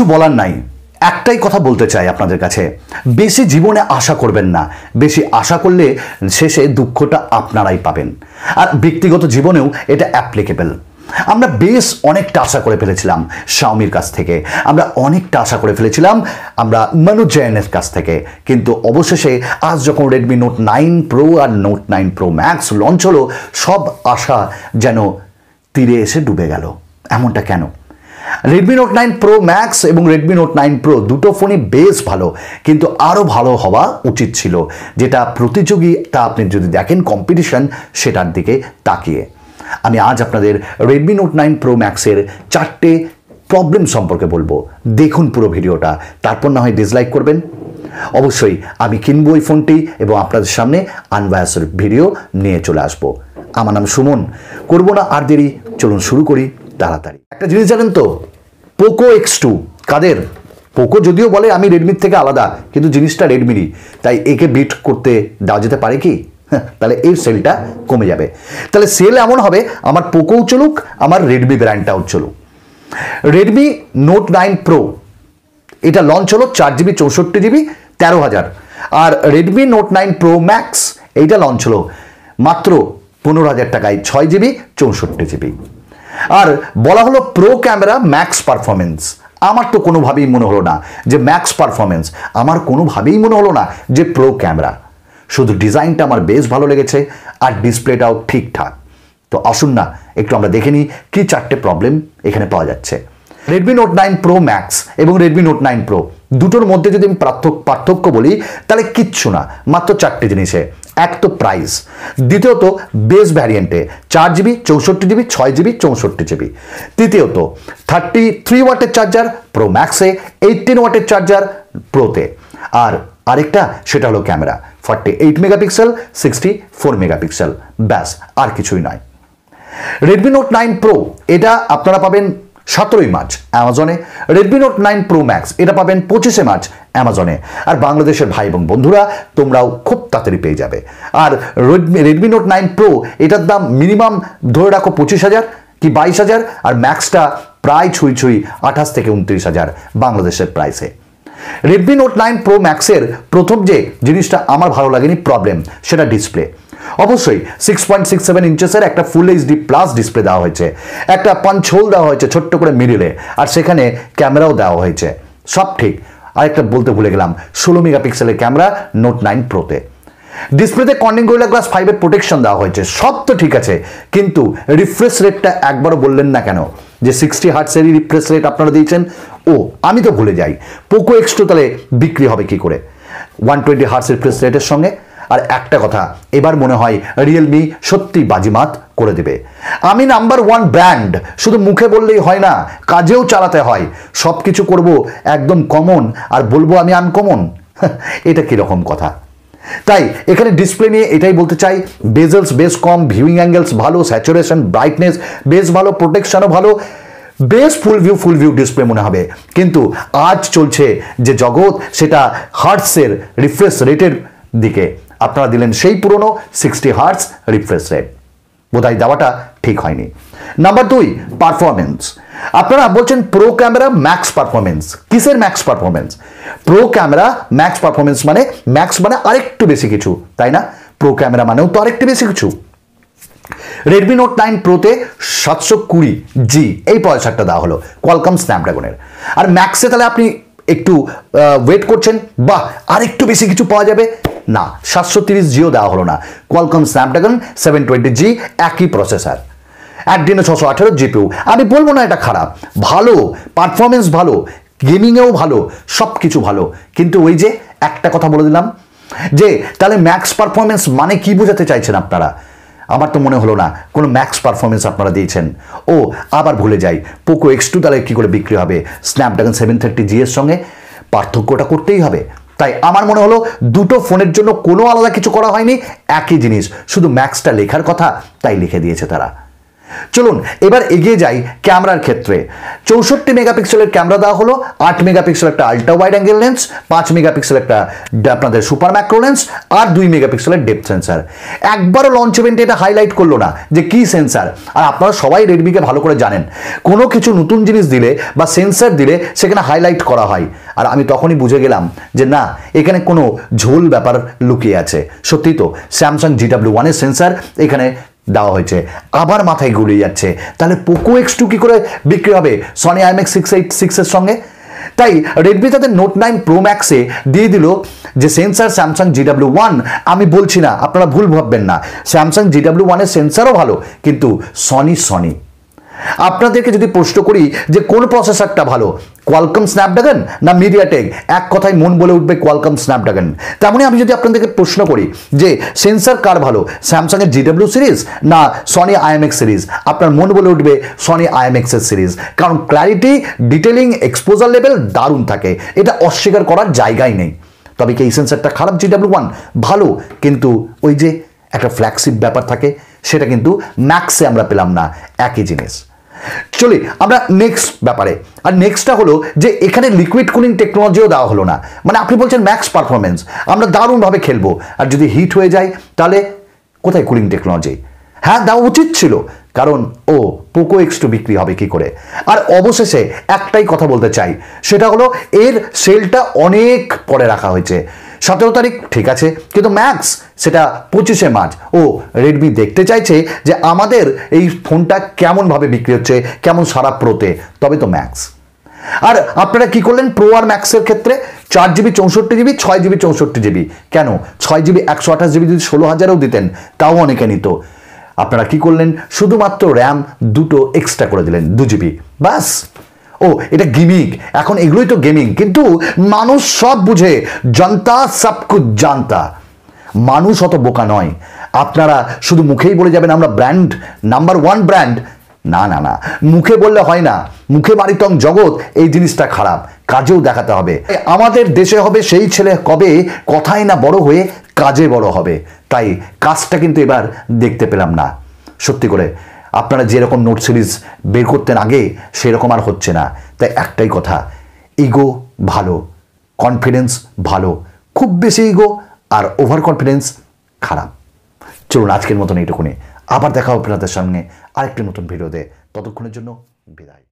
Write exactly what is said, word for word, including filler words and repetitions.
বলার নাই, একটাই কথা বলতে চাই আপনাদের কাছে, বেশি জীবনে আশা করবেন না। বেশি আশা করলে শেষে দুঃখটা আপনারাই পাবেন। আর ব্যক্তিগত জীবনেও এটা অ্যাপ্লিকেবল। আমরা বেশ অনেকটা আশা করে ফেলেছিলাম শাওমির কাছ থেকে, আমরা অনেকটা আশা করে ফেলেছিলাম আমরা মানু জৈনের কাছ থেকে, কিন্তু অবশেষে আজ যখন রেডমি নোট নাইন প্রো আর Note nine Pro Max launch হলো, সব আশা যেন তীরে এসে ডুবে গেল। এমনটা কেন? Redmi Note nine Pro Max এবং রেডমি নোট নাইন প্রো দুটো ফোনই বেশ ভালো, কিন্তু আরও ভালো হওয়া উচিত ছিল। যেটা প্রতিযোগিতা আপনি যদি দেখেন, কম্পিটিশন, সেটার দিকে তাকিয়ে আমি আজ আপনাদের রেডমি নোট নাইন প্রো ম্যাক্সের চারটে প্রবলেম সম্পর্কে বলবো। দেখুন পুরো ভিডিওটা, তারপর না হয় ডিসলাইক করবেন। অবশ্যই আমি কিনবো এই ফোনটি এবং আপনাদের সামনে আনবায়াসের ভিডিও নিয়ে চলে আসবো। আমার নাম সুমন, করবো না আর দেরি, চলুন শুরু করি তাড়াতাড়ি। একটা জিনিস জানেন তো, পোকো এক্স টু কাদের? পোকো যদিও বলে আমি রেডমির থেকে আলাদা, কিন্তু জিনিসটা রেডমিরই, তাই একে বিট করতে দেওয়া যেতে পারে কি? তাহলে এই সেলটা কমে যাবে। তাহলে সেল এমন হবে, আমার পোকোও চলুক, আমার রেডমি ব্র্যান্ডটাও চলুক। রেডমি নোট নাইন প্রো এটা লঞ্চ হলো চার জিবি চৌষট্টি জিবি তেরো হাজার, আর Redmi Note nine Pro Max এইটা লঞ্চ হলো মাত্র পনেরো হাজার টাকায় ছয় জিবি চৌষট্টি জিবি। আর বলা হলো প্রো ক্যামেরা ম্যাক্স পারফরমেন্স। আমার তো কোনোভাবেই মনে হলো না যে ম্যাক্স পারফরমেন্স, আমার কোনোভাবেই মনে হলো না যে প্রো ক্যামেরা। শুধু ডিজাইনটা আমার বেশ ভালো লেগেছে আর ডিসপ্লেটাও ঠিকঠাক। তো আসুন না একটু আমরা দেখে নিই কি চারটে প্রবলেম এখানে পাওয়া যাচ্ছে। Redmi Note nine Pro Max এবং রেডমি নোট নাইন প্রো দুটোর মধ্যে যদি আমি পার্থক্য বলি, তাহলে কিচ্ছু না, মাত্র চারটে জিনিসে। এক তো প্রাইস, দ্বিতীয়ত বেস ভ্যারিয়েন্টে চার জিবি চৌষট্টি জিবি ছয় জিবি চৌষট্টি জিবি, তৃতীয়ত থার্টি থ্রি ওয়াটের চার্জার প্রো ম্যাক্সে, এইটিন ওয়াটের চার্জার প্রোতে, আর আরেকটা সেটা হলো camera forty eight megapixel sixty four megapixel, ব্যাস আর কিছুই নয়। রেডমি নোট নাইন প্রো এটা আপনারা পাবেন সতেরোই মার্চ অ্যামাজনে, Redmi Note nine Pro Max এটা পাবেন পঁচিশে মার্চ অ্যামাজনে। আর বাংলাদেশের ভাই এবং বন্ধুরা তোমরাও খুব তাড়াতাড়ি পেয়ে যাবে। আর Redmi Redmi Note nine Pro এটার দাম মিনিমাম ধরে রাখো পঁচিশ হাজার কি বাইশ হাজার, আর ম্যাক্সটা প্রায় ছুঁই ছুঁই আঠাশ থেকে উনত্রিশ হাজার বাংলাদেশের প্রাইসে। রেডমি নোট নাইন প্রো ম্যাক্সের প্রথম যে জিনিসটা আমার ভালো লাগেনি প্রবলেম, সেটা ডিসপ্লে। অবশ্যই সিক্স পয়েন্ট সিক্স সেভেন ইঞ্চেসের একটা ফুল এইচডি প্লাস ডিসপ্লে দেওয়া হয়েছে, একটা পাঞ্চ হোল দেওয়া হয়েছে ছোট্ট করে মিডিলে, আর সেখানে ক্যামেরাও দেওয়া হয়েছে, সব ঠিক। আরেকটা বলতে ভুলে গেলাম, ষোলো মেগাপিক্সেলের ক্যামেরা নোট নাইন প্রোতে। ডিসপ্লেতে কর্নিং গরিলা গ্লাস ফাইভের প্রোটেকশন দেওয়া হয়েছে, সব তো ঠিক আছে, কিন্তু রিফ্রেশ রেটটা একবারও বললেন না কেন যে সিক্সটি হার্টসেরই রিফ্রেশ রেট আপনারা দিয়েছেন? ও আমি তো ভুলে যাই, পোকো এক্স টু তাহলে বিক্রি হবে কি করে ওয়ান টোয়েন্টি হার্টস রিফ্রেশ রেটের সঙ্গে? আর একটা কথা, এবার মনে হয় রিয়েলমি সত্যি বাজিমাত করে দেবে। আমি নাম্বার ওয়ান ব্র্যান্ড শুধু মুখে বললেই হয় না, কাজেও চালাতে হয়। সব কিছু করবো একদম কমন আর বলবো আমি আনকমন, এটা কীরকম কথা? তাই এখানে ডিসপ্লে নিয়ে এটাই বলতে চাই, বেজেলস বেশ কম, ভিউইং অ্যাঙ্গেলস ভালো, স্যাচুরেশন ব্রাইটনেস বেশ ভালো, প্রোটেকশনও ভালো, বেশ full view full view display মনে হবে। কিন্তু আজ চলছে যে জগৎ, সেটা হার্টসের রিফ্রেশ রেটের দিকে। আপনারা দিলেন সেই পুরনো সিক্সটি হার্টস রিফ্রেশ রেট, বোধহয় দেওয়াটা ঠিক হয়নি। নাম্বার দুই, পারফরমেন্স। আপনারা বলছেন প্রো ক্যামেরা ম্যাক্স পারফরমেন্স, কিসের Max performance? Pro camera Max performance মানে ম্যাক্স মানে আরেকটু বেশি কিছু, তাই না? প্রো ক্যামেরা মানেও তো আরেকটু বেশি কিছু। রেডমি নোট নাইন প্রোতে সাতশো কুড়ি জি এই প্রসেসরটা দেওয়া হলো কোয়ালকম স্ন্যাপড্রাগনের, আর ম্যাক্সে তাহলে আপনি একটু ওয়েট করছেন, বাহ আরেকটু বেশি কিছু পাওয়া যাবে, না সাতশো তিরিশ জিও দেওয়া হলো না, Qualcomm Snapdragon seven twenty G একই প্রসেসর, অ্যাড্রিনো ছশো আঠেরো জিপিউ। আমি বলবো না এটা খারাপ, ভালো পারফরমেন্স, ভালো গেমিংয়েও ভালো, সব কিছু ভালো, কিন্তু ওই যে একটা কথা বলে দিলাম যে তাহলে ম্যাক্স পারফরমেন্স মানে কি বোঝাতে চাইছেন আপনারা? আমার তো মনে হলো না কোনো ম্যাক্স পারফরমেন্স আপনারা দিয়েছেন। ও আবার ভুলে যাই, পোকো এক্স টু তাহলে কী করে বিক্রি হবে স্ন্যাপড্রাগন সেভেন থার্টি জি এর সঙ্গে? পার্থক্যটা করতেই হবে। তাই আমার মনে হলো দুটো ফোনের জন্য কোনো আলাদা কিছু করা হয়নি, একই জিনিস, শুধু ম্যাক্সটা লেখার কথা তাই লিখে দিয়েছে তারা। চলুন এবার এগিয়ে যাই ক্যামেরার ক্ষেত্রে। চৌষট্টি মেগাপিক্সেলের ক্যামেরা দেওয়া হলো, আট মেগাপিক্সেল একটা আল্ট্রা ওয়াইড অ্যাঙ্গেল লেন্স, পাঁচ মেগাপিক্সেল একটা আপনাদের সুপার ম্যাক্রো লেন্স আর দুই মেগাপিক্সেলের ডেপথ সেন্সার। একবারও লঞ্চ ইভেন্টে এটা হাইলাইট করলো না যে কি সেন্সার। আর আপনারা সবাই রেডমিকে ভালো করে জানেন, কোনো কিছু নতুন জিনিস দিলে বা সেন্সার দিলে সেখানে হাইলাইট করা হয়। আর আমি তখনই বুঝে গেলাম যে না, এখানে কোনো ঝোল ব্যাপার লুকিয়ে আছে। সত্যি তো স্যামসাং জি ডাব্লিউ ওয়ানের সেন্সার এখানে দেওয়া হয়েছে, আবার মাথায় গুলিয়ে যাচ্ছে। তাহলে পোকো এক্স টু কি করে বিক্রি হবে সনি আইএমএক্স সিক্স এইট সিক্সের সঙ্গে? তাই রেডমি তাদের নোট নাইন প্রো ম্যাক্সে দিয়ে দিল যে sensor Samsung G W one. আমি বলছি না, আপনারা ভুল ভাববেন না, স্যামসাং জি ডাব্লিউ ওয়ানের সেন্সারও ভালো, কিন্তু সনি সনি। আপনাদেরকে যদি প্রশ্ন করি যে কোন প্রসেসরটা ভালো, কোয়ালকম স্ন্যাপড্রাগন না মিডিয়াটেক, এক কথায় মন বলে উঠবে কোয়ালকম স্ন্যাপড্রাগন। তেমনি আমি যদি আপনাদেরকে প্রশ্ন করি যে সেন্সার কার ভালো, স্যামসাংয়ের জি ডাব্লিউ সিরিজ না সনি আইএমএক্স সিরিজ, আপনার মন বলে উঠবে সনি আইএমএক্স এর সিরিজ। কারণ ক্ল্যারিটি, ডিটেলিং, এক্সপোজার লেভেল দারুণ থাকে, এটা অস্বীকার করার জায়গাই নেই। তবে কি এই সেন্সারটা খারাপ? জি ডাব্লিউ ওয়ান ভালো, কিন্তু ওই যে একটা ফ্ল্যাগশিপ ব্যাপার থাকে, সেটা কিন্তু ম্যাক্সে আমরা পেলাম না, একই জিনিস। চলি আমরা নেক্সট ব্যাপারে। আর নেক্সটটা হলো যে এখানে লিকুইড কুলিং টেকনোলজিও দেওয়া হলো না। মানে আপনি বলছেন ম্যাক্স পারফরমেন্স, আমরা দারুণভাবে খেলবো, আর যদি হিট হয়ে যায় তাহলে কোথায় কুলিং টেকনোলজি? হ্যাঁ, দেওয়া উচিত ছিল, কারণ ও পোকো এক্স টু বিক্রি হবে কি করে। আর অবশেষে একটাই কথা বলতে চাই, সেটা হলো এর সেলটা অনেক পরে রাখা হয়েছে। সতেরো তারিখ ঠিক আছে, কিন্তু ম্যাক্স সেটা পঁচিশে মার্চ। ও রেডমি দেখতে চাইছে যে আমাদের এই ফোনটা কেমনভাবে বিক্রি হচ্ছে, কেমন সারা প্রোতে, তবে তো ম্যাক্স। আর আপনারা কি করলেন প্রো আর ম্যাক্সের ক্ষেত্রে? চার জিবি চৌষট্টি জিবি ছয় জিবি চৌষট্টি জিবি কেন, ছয় জিবি একশো আঠাশ জিবি যদি ষোলো হাজারেও দিতেন তাও অনেকে নিত। আপনারা কি করলেন? শুধুমাত্র র্যাম দুটো এক্সট্রা করে দিলেন, দু জিবি বাস। ও এটা গেমিং, এখন এগুলোই তো গেমিং। কিন্তু মানুষ সব বুঝে, জনতা সব কুছ জানতা। মানুষ অত বোকা নয়। আপনারা শুধু মুখেই বলে যাবেন আমরা ব্র্যান্ড, নাম্বার ওয়ান ব্র্যান্ড। না না না, মুখে বললে হয় না, মুখে মারিতং জগৎ এই জিনিসটা খারাপ, কাজেও দেখাতে হবে। আমাদের দেশে হবে সেই ছেলে কবে কথাই না বড় হয়ে কাজে বড় হবে। তাই কাজটা কিন্তু এবার দেখতে পেলাম না। সত্যি করে আপনারা যেরকম নোট সিরিজ বের করতেন আগে, সেরকম আর হচ্ছে না। তাই একটাই কথা, ইগো ভালো, কনফিডেন্স ভালো, খুব বেশি ইগো আর ওভার কনফিডেন্স খারাপ। চলুন আজকের মতন এইটুকুনি, আবার দেখা হবে আপনাদের সামনে আরেকটি নতুন ভিডিওতে। ততক্ষণের জন্য বিদায়।